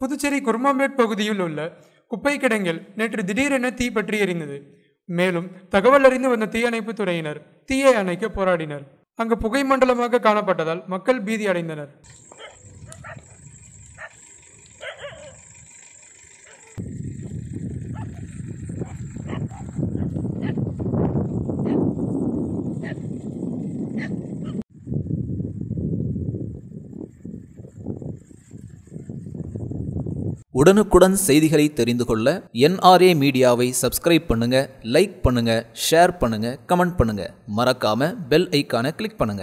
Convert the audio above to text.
புதுச்சேரி குர்மாம்பேட் பகுதியில் உள்ள குப்பை கிடங்கில் நேற்று திடீரென தீ பற்றி எரிந்தது. மேலும் தகவல் அறிந்து வந்த தீயணைப்பு துறையினர் தீயை அணைக்க போராடினர். அங்கு புகை மண்டலமாக காணப்பட்டதால் மக்கள் பீதி அடைந்தனர். உடனுக்குடன் செய்திகளை தெரிந்து கொள்ள NRA மீடியாவை சப்ஸ்கிரைப் பண்ணுங்க, லைக் பண்ணுங்க, ஷேர் பண்ணுங்க, கமெண்ட் பண்ணுங்க. மறக்காம பெல் ஐகானை கிளிக் பண்ணுங்க.